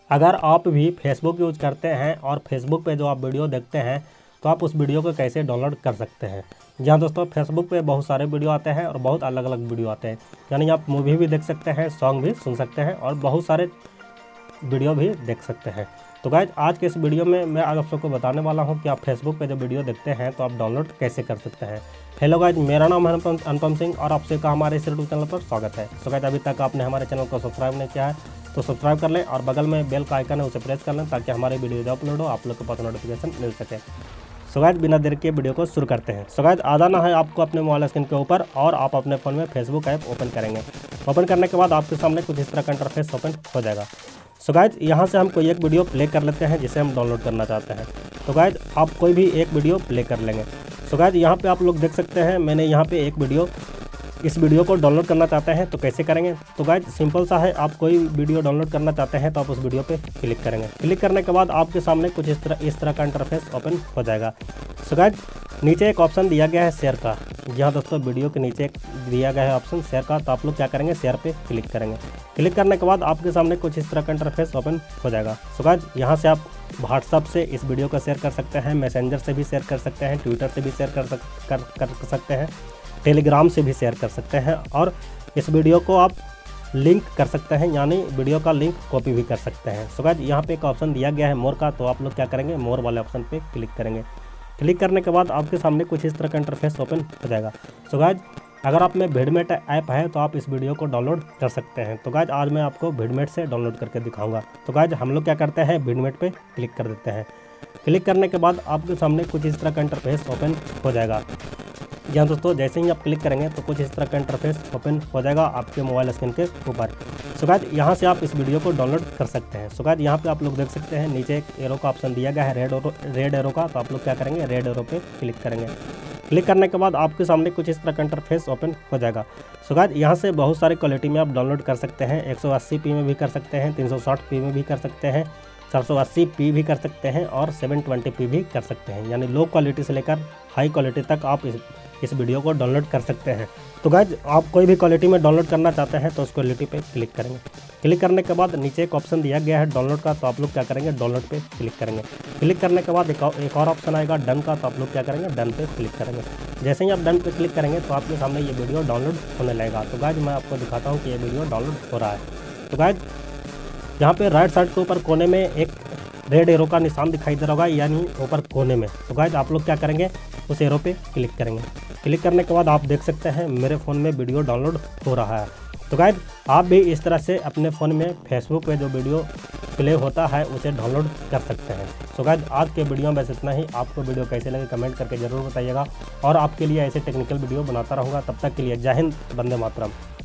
अगर आप भी फेसबुक यूज़ करते हैं और फेसबुक पे जो आप वीडियो देखते हैं तो आप उस वीडियो को कैसे डाउनलोड कर सकते हैं। जी हाँ दोस्तों, फेसबुक पे बहुत सारे वीडियो आते हैं और बहुत अलग अलग वीडियो आते हैं, यानी आप मूवी भी देख सकते हैं, सॉन्ग भी सुन सकते हैं और बहुत सारे वीडियो भी देख सकते हैं। तो गाइज आज के इस वीडियो में मैं आज आप सबको बताने वाला हूं कि आप फेसबुक पे जो वीडियो देखते हैं तो आप डाउनलोड कैसे कर सकते हैं। हेलो गाइज, मेरा नाम है अनुपम सिंह और आपसे का हमारे इस यूट्यूब चैनल पर स्वागत है। सो गाइज, अभी तक आपने हमारे चैनल को सब्सक्राइब नहीं किया है तो सब्सक्राइब कर लें और बगल में बेल का आइकन है उसे प्रेस कर लें ताकि हमारे वीडियो जो अपलोड हो आप लोग को पास नोटिफिकेशन मिल सके। सो गाइज, बिना देर के वीडियो को शुरू करते हैं। सो गाइज, आ जाना है आपको अपने मोबाइल स्क्रीन के ऊपर और आप अपने फ़ोन में फेसबुक ऐप ओपन करेंगे। ओपन करने के बाद आपके सामने कुछ इस तरह का इंटरफेस ओपन हो जाएगा। सो गाइज, यहाँ से हम कोई एक वीडियो प्ले कर लेते हैं जिसे हम डाउनलोड करना चाहते हैं। तो गाइज, आप कोई भी एक वीडियो प्ले कर लेंगे। सो गाइज, यहाँ पे आप लोग देख सकते हैं मैंने यहाँ पे एक वीडियो, इस वीडियो को डाउनलोड करना चाहते हैं तो कैसे करेंगे। तो गाइज सिंपल सा है, आप कोई वीडियो डाउनलोड करना चाहते हैं तो आप उस वीडियो पे क्लिक करेंगे। क्लिक करने के बाद आपके सामने कुछ इस तरह का इंटरफेस ओपन हो जाएगा। सो गाइज, नीचे एक ऑप्शन दिया गया है शेयर का। यहाँ दोस्तों वीडियो के नीचे दिया गया है ऑप्शन शेयर का, तो आप लोग क्या करेंगे, शेयर पे क्लिक करेंगे। क्लिक करने के बाद आपके सामने कुछ इस तरह का इंटरफेस ओपन हो जाएगा। सो गाइज, यहाँ से आप व्हाट्सअप से इस वीडियो को शेयर कर सकते हैं, मैसेंजर से भी शेयर कर सकते हैं, ट्विटर से भी शेयर कर सकते हैं, टेलीग्राम से भी शेयर कर सकते हैं और इस वीडियो को आप लिंक कर सकते हैं, यानी वीडियो का लिंक कॉपी भी कर सकते हैं। सो गाइज, यहाँ पे एक ऑप्शन दिया गया है मोर का, तो आप लोग क्या करेंगे, मोर वाले ऑप्शन पे क्लिक करेंगे। क्लिक करने के बाद आपके सामने कुछ इस तरह का इंटरफेस ओपन हो जाएगा। सो गाइज, अगर आप में भिडमेट ऐप है तो आप इस वीडियो को डाउनलोड कर सकते हैं। तो गाइज, आज मैं आपको भिडमेट से डाउनलोड करके दिखाऊंगा। तो गाइज, हम लोग क्या करते हैं, भिडमेट पे क्लिक कर देते हैं। क्लिक करने के बाद आपके सामने कुछ इस तरह का इंटरफेस ओपन हो जाएगा। यहाँ दोस्तों, जैसे ही आप क्लिक करेंगे तो कुछ इस तरह का इंटरफेस ओपन हो जाएगा आपके मोबाइल स्क्रीन के ऊपर। सो गाइज, यहाँ से आप इस वीडियो को डाउनलोड कर सकते हैं। सो गाइज, यहाँ पे आप लोग देख सकते हैं नीचे एक एरो का ऑप्शन दिया गया है, रेड एरो का, तो आप लोग क्या करेंगे, रेड एरो पे क्लिक करेंगे। क्लिक करने के बाद आपके सामने कुछ इस तरह का इंटरफेस ओपन हो जाएगा। सो गाइज, यहाँ से बहुत सारी क्वालिटी में आप डाउनलोड कर सकते हैं। 180p में भी कर सकते हैं, 360p में भी कर सकते हैं, 780p भी कर सकते हैं और 720p भी कर सकते हैं, यानी लो क्वालिटी से लेकर हाई क्वालिटी तक आप इस वीडियो को डाउनलोड कर सकते हैं। तो गाइज, आप कोई भी क्वालिटी में डाउनलोड करना चाहते हैं तो उस क्वालिटी पे क्लिक करेंगे। क्लिक करने के बाद नीचे एक ऑप्शन दिया गया है डाउनलोड का, तो आप लोग क्या करेंगे, डाउनलोड पे क्लिक करेंगे। क्लिक करने के बाद एक और ऑप्शन आएगा डन का, तो आप लोग क्या करेंगे, डन पे क्लिक करेंगे। जैसे ही आप डन पे क्लिक करेंगे तो आपके सामने ये वीडियो डाउनलोड होने लगेगा। तो गाइज, मैं आपको दिखाता हूँ कि ये वीडियो डाउनलोड हो रहा है। तो गाइज, यहाँ पे राइट साइड के ऊपर कोने में एक रेड एरो का निशान दिखाई दे रहा होगा, यानी ऊपर कोने में। तो गाइज, आप लोग क्या करेंगे, उस एरो पे क्लिक करेंगे। क्लिक करने के बाद आप देख सकते हैं मेरे फ़ोन में वीडियो डाउनलोड हो रहा है। तो गाइज, आप भी इस तरह से अपने फ़ोन में फेसबुक पे जो वीडियो प्ले होता है उसे डाउनलोड कर सकते हैं। तो गाइज, आज के वीडियो में बस इतना ही। आपको वीडियो कैसे लगे कमेंट करके ज़रूर बताइएगा और आपके लिए ऐसे टेक्निकल वीडियो बनाता रहूँगा। तब तक के लिए जय हिंद, वंदे मातरम।